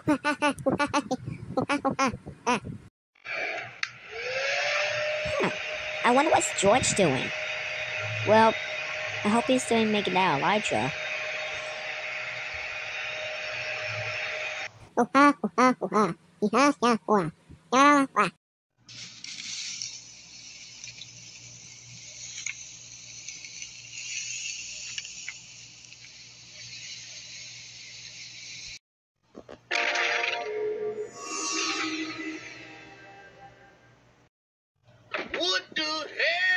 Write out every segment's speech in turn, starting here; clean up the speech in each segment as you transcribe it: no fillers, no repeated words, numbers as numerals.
I wonder what's George doing. Well, I hope he's doing making that Elijah. What the hell?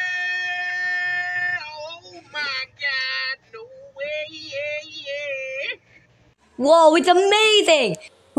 Oh my God, no way, yeah. Whoa, it's amazing!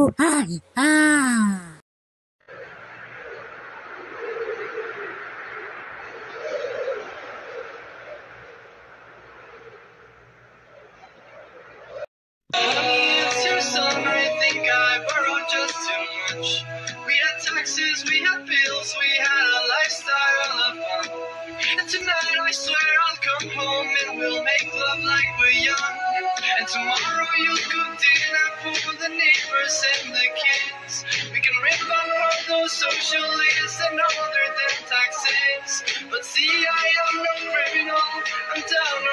It's your son, I think I borrowed just too much. We had taxes, we had bills, we had a lifestyle of fun. And tonight I swear I'll come home and we'll make love like we're young. And tomorrow you'll cook dinner for the neighbors and the kids. We can rip apart those socialists and other than taxes. But see, I am no criminal, I'm down